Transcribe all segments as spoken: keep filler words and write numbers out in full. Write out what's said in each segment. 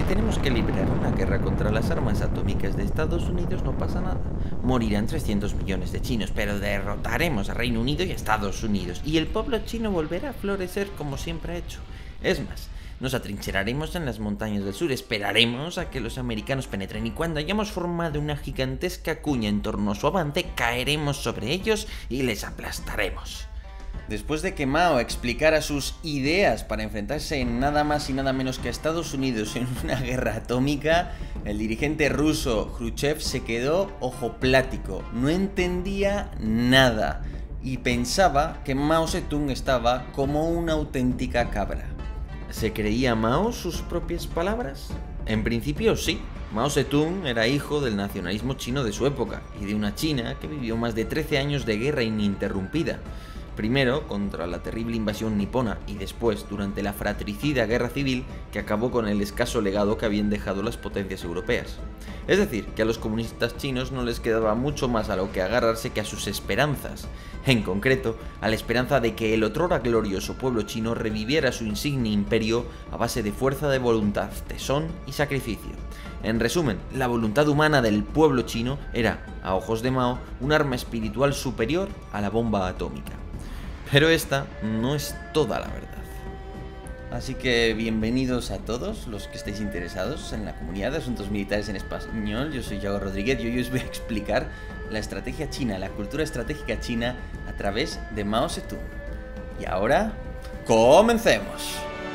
tenemos que librar una guerra contra las armas atómicas de Estados Unidos, no pasa nada. Morirán trescientos millones de chinos, pero derrotaremos a Reino Unido y a Estados Unidos, y el pueblo chino volverá a florecer como siempre ha hecho. Es más, nos atrincheraremos en las montañas del sur, esperaremos a que los americanos penetren, y cuando hayamos formado una gigantesca cuña en torno a su avance, caeremos sobre ellos y les aplastaremos. Después de que Mao explicara sus ideas para enfrentarse en nada más y nada menos que a Estados Unidos en una guerra atómica, el dirigente ruso Khrushchev se quedó ojoplático, no entendía nada y pensaba que Mao Zedong estaba como una auténtica cabra. ¿Se creía Mao sus propias palabras? En principio sí. Mao Zedong era hijo del nacionalismo chino de su época y de una China que vivió más de trece años de guerra ininterrumpida. Primero contra la terrible invasión nipona y después durante la fratricida guerra civil que acabó con el escaso legado que habían dejado las potencias europeas. Es decir, que a los comunistas chinos no les quedaba mucho más a lo que agarrarse que a sus esperanzas, en concreto a la esperanza de que el otrora glorioso pueblo chino reviviera su insigne imperio a base de fuerza de voluntad, tesón y sacrificio. En resumen, la voluntad humana del pueblo chino era, a ojos de Mao, un arma espiritual superior a la bomba atómica. Pero esta no es toda la verdad. Así que bienvenidos a todos los que estéis interesados en la comunidad de asuntos militares en español. Yo soy Yago Rodríguez y hoy os voy a explicar la estrategia china, la cultura estratégica china a través de Mao Zedong. Y ahora, ¡comencemos!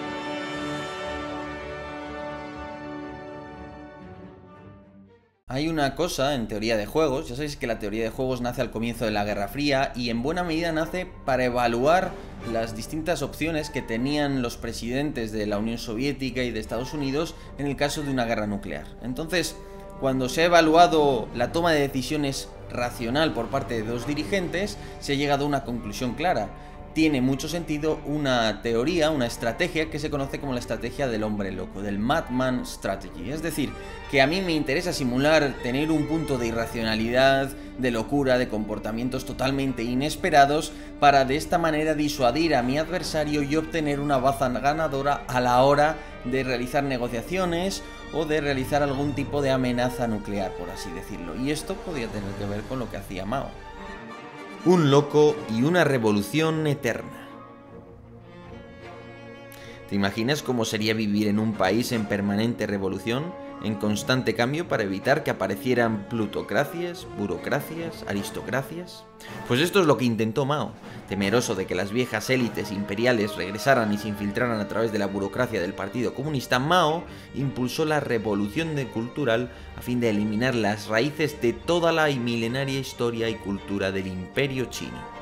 Hay una cosa en teoría de juegos, ya sabéis que la teoría de juegos nace al comienzo de la Guerra Fría y en buena medida nace para evaluar las distintas opciones que tenían los presidentes de la Unión Soviética y de Estados Unidos en el caso de una guerra nuclear. Entonces, cuando se ha evaluado la toma de decisiones racional por parte de dos dirigentes, se ha llegado a una conclusión clara. Tiene mucho sentido una teoría, una estrategia que se conoce como la estrategia del hombre loco, del Madman Strategy. Es decir, que a mí me interesa simular tener un punto de irracionalidad, de locura, de comportamientos totalmente inesperados, para de esta manera disuadir a mi adversario y obtener una baza ganadora a la hora de realizar negociaciones o de realizar algún tipo de amenaza nuclear, por así decirlo. Y esto podría tener que ver con lo que hacía Mao. Un loco y una revolución eterna. ¿Te imaginas cómo sería vivir en un país en permanente revolución, en constante cambio para evitar que aparecieran plutocracias, burocracias, aristocracias? Pues esto es lo que intentó Mao. Temeroso de que las viejas élites imperiales regresaran y se infiltraran a través de la burocracia del Partido Comunista, Mao impulsó la revolución cultural a fin de eliminar las raíces de toda la milenaria historia y cultura del Imperio chino.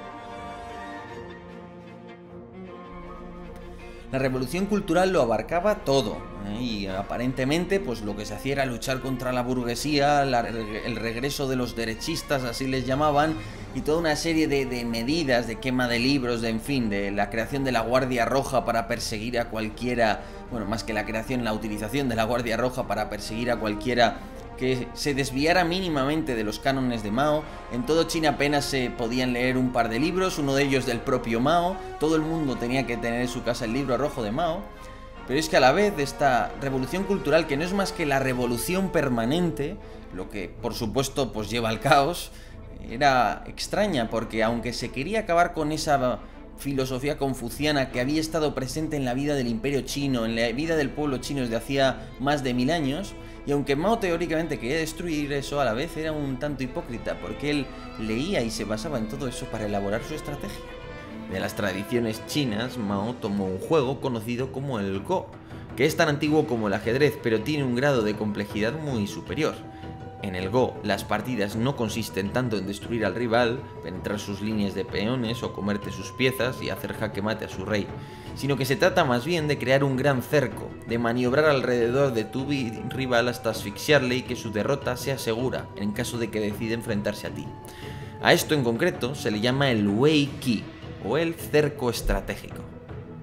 La revolución cultural lo abarcaba todo, ¿eh? Y aparentemente pues lo que se hacía era luchar contra la burguesía, la, el regreso de los derechistas, así les llamaban, y toda una serie de, de medidas, de quema de libros, de en fin, de la creación de la Guardia Roja para perseguir a cualquiera, bueno, más que la creación, la utilización de la Guardia Roja para perseguir a cualquiera que se desviara mínimamente de los cánones de Mao. En todo China apenas se podían leer un par de libros, uno de ellos del propio Mao. Todo el mundo tenía que tener en su casa el libro rojo de Mao. Pero es que a la vez de esta revolución cultural, que no es más que la revolución permanente, lo que por supuesto pues lleva al caos, era extraña, porque aunque se quería acabar con esa filosofía confuciana que había estado presente en la vida del Imperio chino, en la vida del pueblo chino desde hacía más de mil años, y aunque Mao teóricamente quería destruir eso, a la vez era un tanto hipócrita, porque él leía y se basaba en todo eso para elaborar su estrategia. De las tradiciones chinas, Mao tomó un juego conocido como el Go, que es tan antiguo como el ajedrez, pero tiene un grado de complejidad muy superior. En el Go, las partidas no consisten tanto en destruir al rival, penetrar sus líneas de peones o comerte sus piezas y hacer jaque mate a su rey, sino que se trata más bien de crear un gran cerco, de maniobrar alrededor de tu rival hasta asfixiarle y que su derrota sea segura en caso de que decida enfrentarse a ti. A esto en concreto se le llama el Wei Qi, o el cerco estratégico.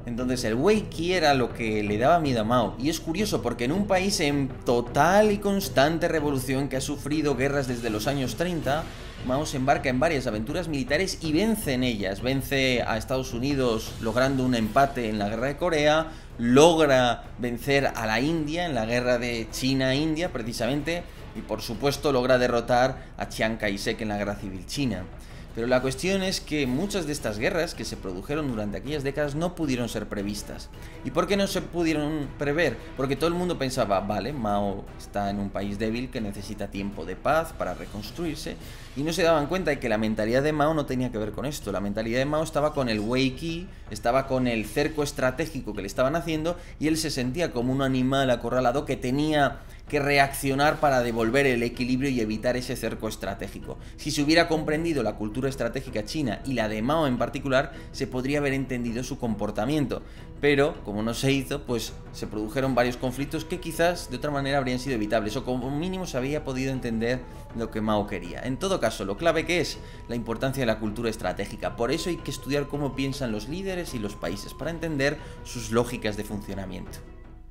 Entonces el Weiqi era lo que le daba miedo a Mao. Y es curioso porque en un país en total y constante revolución que ha sufrido guerras desde los años treinta, Mao se embarca en varias aventuras militares y vence en ellas. Vence a Estados Unidos logrando un empate en la guerra de Corea, logra vencer a la India en la guerra de China-India precisamente, y por supuesto logra derrotar a Chiang Kai-shek en la guerra civil china. Pero la cuestión es que muchas de estas guerras que se produjeron durante aquellas décadas no pudieron ser previstas. ¿Y por qué no se pudieron prever? Porque todo el mundo pensaba, vale, Mao está en un país débil que necesita tiempo de paz para reconstruirse, y no se daban cuenta de que la mentalidad de Mao no tenía que ver con esto. La mentalidad de Mao estaba con el Weiqi, estaba con el cerco estratégico que le estaban haciendo, y él se sentía como un animal acorralado que tenía que reaccionar para devolver el equilibrio y evitar ese cerco estratégico. Si se hubiera comprendido la cultura estratégica china y la de Mao en particular, se podría haber entendido su comportamiento. Pero, como no se hizo, pues se produjeron varios conflictos que quizás de otra manera habrían sido evitables, o como mínimo se había podido entender lo que Mao quería. En todo caso, lo clave que es la importancia de la cultura estratégica. Por eso hay que estudiar cómo piensan los líderes y los países, para entender sus lógicas de funcionamiento.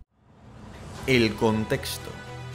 El contexto.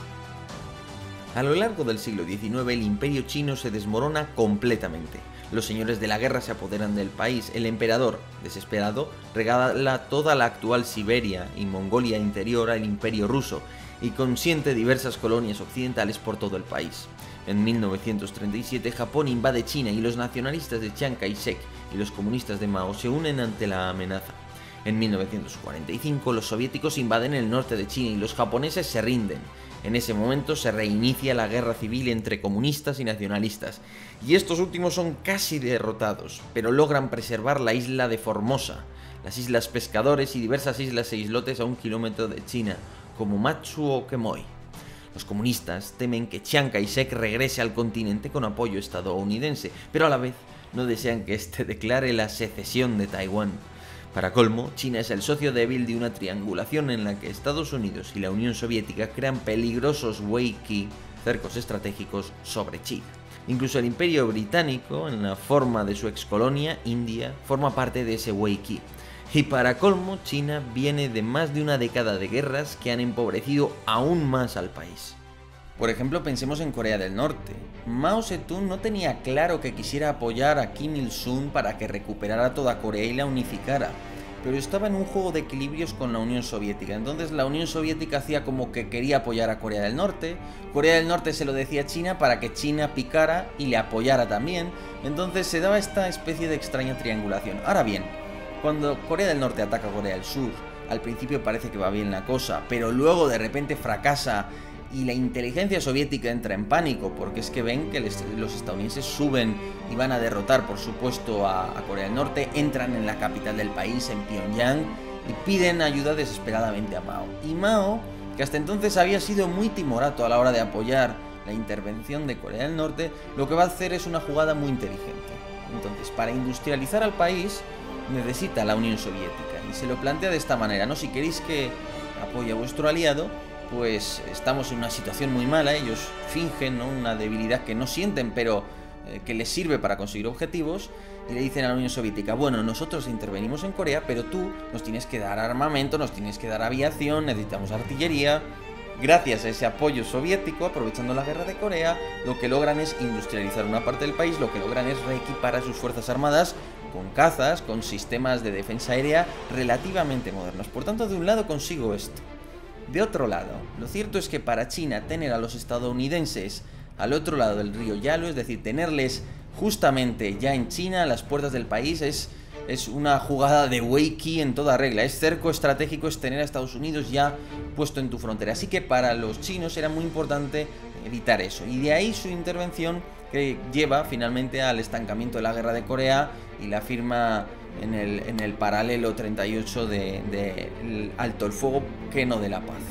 A lo largo del siglo diecinueve el imperio chino se desmorona completamente. Los señores de la guerra se apoderan del país. El emperador, desesperado, regala toda la actual Siberia y Mongolia interior al imperio ruso y consiente diversas colonias occidentales por todo el país. En mil novecientos treinta y siete Japón invade China y los nacionalistas de Chiang Kai-shek y los comunistas de Mao se unen ante la amenaza. En mil novecientos cuarenta y cinco los soviéticos invaden el norte de China y los japoneses se rinden. En ese momento se reinicia la guerra civil entre comunistas y nacionalistas, y estos últimos son casi derrotados, pero logran preservar la isla de Formosa, las islas Pescadores y diversas islas e islotes a un kilómetro de China, como Matsu o Quemoy. Los comunistas temen que Chiang Kai-shek regrese al continente con apoyo estadounidense, pero a la vez no desean que éste declare la secesión de Taiwán. Para colmo, China es el socio débil de una triangulación en la que Estados Unidos y la Unión Soviética crean peligrosos Weiqi, cercos estratégicos, sobre China. Incluso el Imperio Británico, en la forma de su excolonia, India, forma parte de ese Weiqi. Y para colmo, China viene de más de una década de guerras que han empobrecido aún más al país. Por ejemplo, pensemos en Corea del Norte. Mao Zedong no tenía claro que quisiera apoyar a Kim Il-sung para que recuperara toda Corea y la unificara, pero estaba en un juego de equilibrios con la Unión Soviética. Entonces la Unión Soviética hacía como que quería apoyar a Corea del Norte, Corea del Norte se lo decía a China para que China picara y le apoyara también. Entonces se daba esta especie de extraña triangulación. Ahora bien, cuando Corea del Norte ataca a Corea del Sur, al principio parece que va bien la cosa, pero luego de repente fracasa y la inteligencia soviética entra en pánico, porque es que ven que les, los estadounidenses suben y van a derrotar, por supuesto, a, a Corea del Norte, entran en la capital del país, en Pyongyang, y piden ayuda desesperadamente a Mao. Y Mao, que hasta entonces había sido muy timorato a la hora de apoyar la intervención de Corea del Norte, lo que va a hacer es una jugada muy inteligente. Entonces, para industrializar al país, necesita la Unión Soviética, y se lo plantea de esta manera, ¿no? Si queréis que apoye a vuestro aliado, pues estamos en una situación muy mala, ellos fingen, ¿no?, una debilidad que no sienten, pero eh, que les sirve para conseguir objetivos, y le dicen a la Unión Soviética, bueno, nosotros intervenimos en Corea, pero tú nos tienes que dar armamento, nos tienes que dar aviación, necesitamos artillería. Gracias a ese apoyo soviético, aprovechando la guerra de Corea, lo que logran es industrializar una parte del país, lo que logran es reequipar a sus fuerzas armadas con cazas, con sistemas de defensa aérea relativamente modernos. Por tanto, de un lado consigo esto. De otro lado, lo cierto es que para China tener a los estadounidenses al otro lado del río Yalu, es decir, tenerles justamente ya en China, a las puertas del país, es, es una jugada de Weiqi en toda regla. Es cerco estratégico, es tener a Estados Unidos ya puesto en tu frontera. Así que para los chinos era muy importante evitar eso. Y de ahí su intervención, que lleva finalmente al estancamiento de la guerra de Corea y la firma en el, en el paralelo treinta y ocho del de, de alto el fuego, que no de la paz.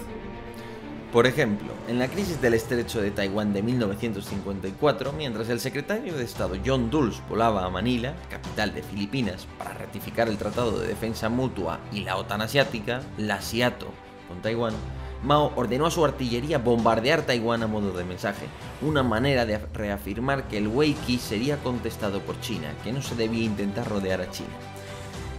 Por ejemplo, en la crisis del estrecho de Taiwán de mil novecientos cincuenta y cuatro, mientras el secretario de Estado John Dulles volaba a Manila, capital de Filipinas, para ratificar el Tratado de Defensa Mutua y la OTAN asiática, la SEATO, con Taiwán, Mao ordenó a su artillería bombardear Taiwán a modo de mensaje, una manera de reafirmar que el Weiqi sería contestado por China, que no se debía intentar rodear a China.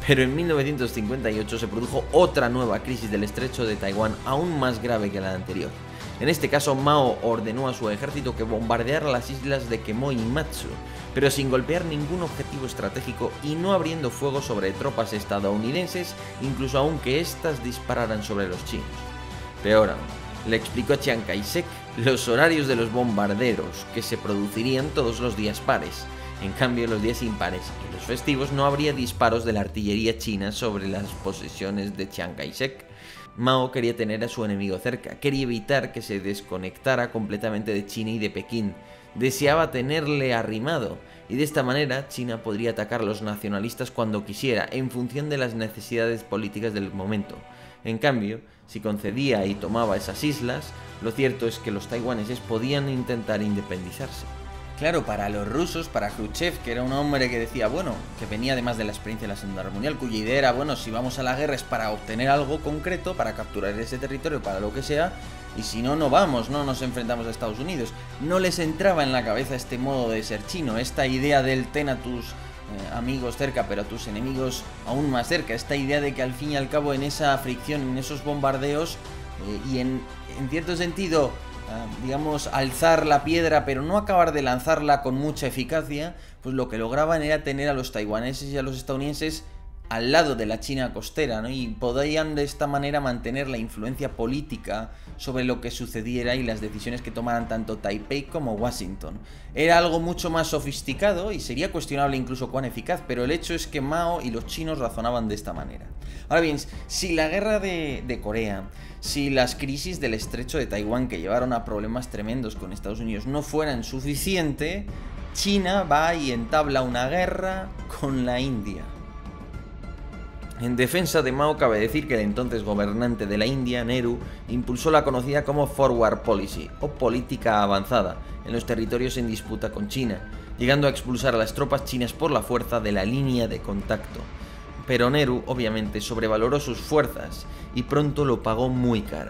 Pero en mil novecientos cincuenta y ocho se produjo otra nueva crisis del estrecho de Taiwán aún más grave que la anterior. En este caso, Mao ordenó a su ejército que bombardeara las islas de Quemoy y Matsu, pero sin golpear ningún objetivo estratégico y no abriendo fuego sobre tropas estadounidenses, incluso aunque éstas dispararan sobre los chinos. Peor aún, le explicó a Chiang Kai-shek los horarios de los bombarderos, que se producirían todos los días pares. En cambio, los días impares y los festivos no habría disparos de la artillería china sobre las posesiones de Chiang Kai-shek. Mao quería tener a su enemigo cerca, quería evitar que se desconectara completamente de China y de Pekín, deseaba tenerle arrimado, y de esta manera China podría atacar a los nacionalistas cuando quisiera, en función de las necesidades políticas del momento. En cambio, si concedía y tomaba esas islas, lo cierto es que los taiwaneses podían intentar independizarse. Claro, para los rusos, para Khrushchev, que era un hombre que decía, bueno, que venía además de la experiencia de la Segunda Guerra Mundial, cuya idea era, bueno, si vamos a la guerra es para obtener algo concreto, para capturar ese territorio, para lo que sea, y si no, no vamos, no nos enfrentamos a Estados Unidos. No les entraba en la cabeza este modo de ser chino, esta idea del ten a tus eh, amigos cerca, pero a tus enemigos aún más cerca, esta idea de que al fin y al cabo en esa fricción, en esos bombardeos, eh, y en, en cierto sentido, digamos, alzar la piedra pero no acabar de lanzarla con mucha eficacia, pues lo que lograban era tener a los taiwaneses y a los estadounidenses al lado de la China costera, ¿no? Y podían de esta manera mantener la influencia política sobre lo que sucediera y las decisiones que tomaran tanto Taipei como Washington. Era algo mucho más sofisticado y sería cuestionable incluso cuán eficaz, pero el hecho es que Mao y los chinos razonaban de esta manera. Ahora bien, si la guerra de, de Corea, si las crisis del estrecho de Taiwán que llevaron a problemas tremendos con Estados Unidos no fueran suficiente, China va y entabla una guerra con la India. En defensa de Mao cabe decir que el entonces gobernante de la India, Nehru, impulsó la conocida como Forward Policy, o política avanzada, en los territorios en disputa con China, llegando a expulsar a las tropas chinas por la fuerza de la línea de contacto. Pero Nehru, obviamente, sobrevaloró sus fuerzas y pronto lo pagó muy caro.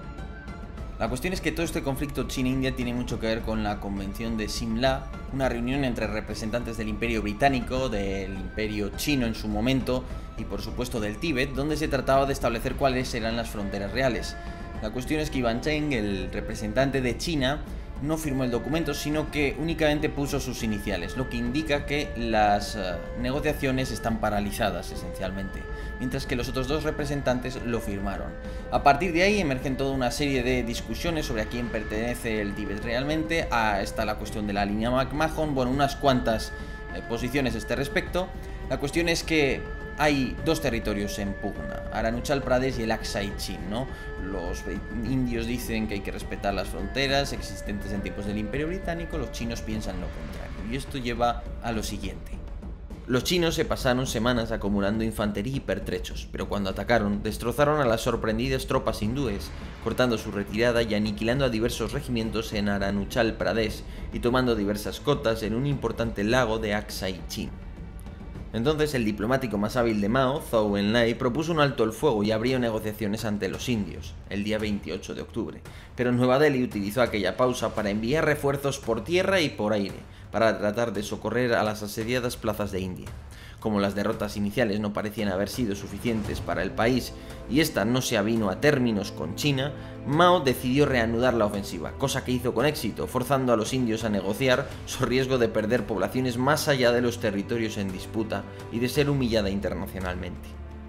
La cuestión es que todo este conflicto China-India tiene mucho que ver con la Convención de Simla, una reunión entre representantes del Imperio Británico, del Imperio Chino en su momento y por supuesto del Tíbet, donde se trataba de establecer cuáles eran las fronteras reales. La cuestión es que Yuan Cheng, el representante de China, no firmó el documento, sino que únicamente puso sus iniciales, lo que indica que las uh, negociaciones están paralizadas esencialmente, mientras que los otros dos representantes lo firmaron. A partir de ahí emergen toda una serie de discusiones sobre a quién pertenece el Tíbet realmente. Ah, está la cuestión de la línea McMahon, bueno, unas cuantas eh, posiciones a este respecto. La cuestión es que hay dos territorios en pugna, Arunachal Pradesh y el Aksai Chin, ¿no? Los indios dicen que hay que respetar las fronteras existentes en tiempos del Imperio Británico, los chinos piensan lo contrario, y esto lleva a lo siguiente. Los chinos se pasaron semanas acumulando infantería y pertrechos, pero cuando atacaron, destrozaron a las sorprendidas tropas hindúes, cortando su retirada y aniquilando a diversos regimientos en Arunachal Pradesh y tomando diversas cotas en un importante lago de Aksai Chin. Entonces el diplomático más hábil de Mao, Zhou Enlai, propuso un alto el fuego y abrió negociaciones ante los indios, el día veintiocho de octubre, pero Nueva Delhi utilizó aquella pausa para enviar refuerzos por tierra y por aire, para tratar de socorrer a las asediadas plazas de India. Como las derrotas iniciales no parecían haber sido suficientes para el país y esta no se avino a términos con China, Mao decidió reanudar la ofensiva, cosa que hizo con éxito, forzando a los indios a negociar su riesgo de perder poblaciones más allá de los territorios en disputa y de ser humillada internacionalmente.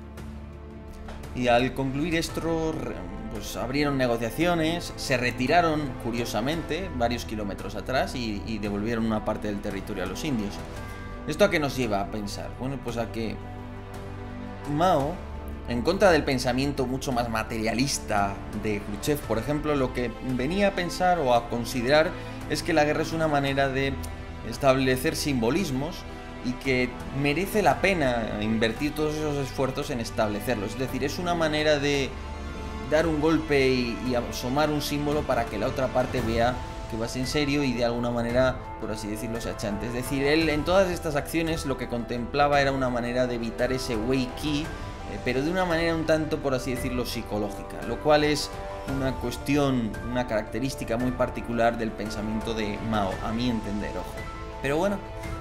Y al concluir esto, pues abrieron negociaciones, se retiraron curiosamente varios kilómetros atrás y, y devolvieron una parte del territorio a los indios. ¿Esto a qué nos lleva a pensar? Bueno, pues a que Mao, en contra del pensamiento mucho más materialista de Khrushchev, por ejemplo, lo que venía a pensar o a considerar es que la guerra es una manera de establecer simbolismos y que merece la pena invertir todos esos esfuerzos en establecerlos. Es decir, es una manera de dar un golpe y, y asomar un símbolo para que la otra parte vea que vas en serio y de alguna manera, por así decirlo, se achante. Es decir, él en todas estas acciones lo que contemplaba era una manera de evitar ese wei qi, eh, pero de una manera un tanto, por así decirlo, psicológica, lo cual es una cuestión, una característica muy particular del pensamiento de Mao, a mi entender, ojo. Pero bueno,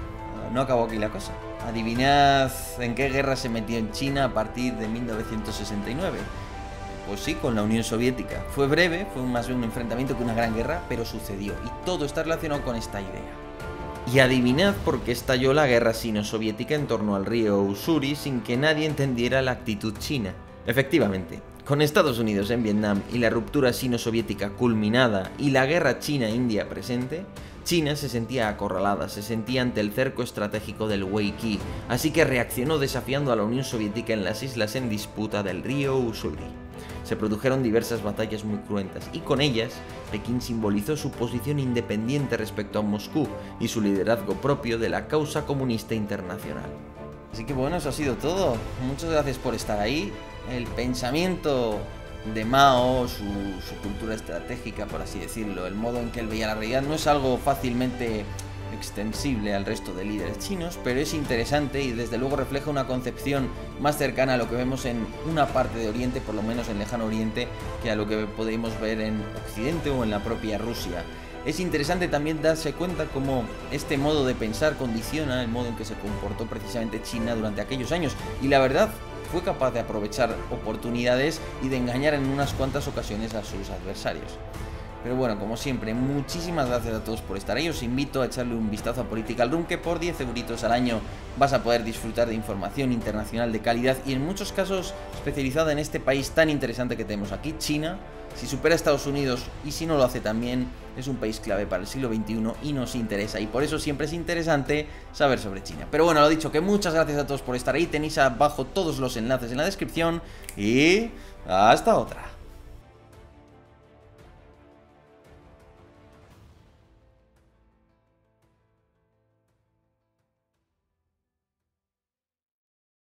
no acabó aquí la cosa. Adivinad en qué guerra se metió en China a partir de mil novecientos sesenta y nueve. Pues sí, con la Unión Soviética. Fue breve, fue más bien un enfrentamiento que una gran guerra, pero sucedió. Y todo está relacionado con esta idea. Y adivinad por qué estalló la guerra sino-soviética en torno al río Ussuri sin que nadie entendiera la actitud china. Efectivamente, con Estados Unidos en Vietnam y la ruptura sino-soviética culminada y la guerra China-India presente, China se sentía acorralada, se sentía ante el cerco estratégico del Weiqi, así que reaccionó desafiando a la Unión Soviética en las islas en disputa del río Ussuri. Se produjeron diversas batallas muy cruentas y con ellas Pekín simbolizó su posición independiente respecto a Moscú y su liderazgo propio de la causa comunista internacional. Así que bueno, eso ha sido todo. Muchas gracias por estar ahí. El pensamiento de Mao, su, su cultura estratégica, por así decirlo, el modo en que él veía la realidad, no es algo fácilmente extensible al resto de líderes chinos, pero es interesante y desde luego refleja una concepción más cercana a lo que vemos en una parte de Oriente, por lo menos en Lejano Oriente, que a lo que podemos ver en Occidente o en la propia Rusia. Es interesante también darse cuenta cómo este modo de pensar condiciona el modo en que se comportó precisamente China durante aquellos años, y la verdad fue capaz de aprovechar oportunidades y de engañar en unas cuantas ocasiones a sus adversarios. Pero bueno, como siempre, muchísimas gracias a todos por estar ahí. Os invito a echarle un vistazo a Political Room, que por diez euritos al año vas a poder disfrutar de información internacional de calidad y en muchos casos especializada en este país tan interesante que tenemos aquí, China. Si supera a Estados Unidos y si no lo hace también, es un país clave para el siglo veintiuno y nos interesa. Y por eso siempre es interesante saber sobre China. Pero bueno, lo dicho, que muchas gracias a todos por estar ahí. Tenéis abajo todos los enlaces en la descripción y hasta otra.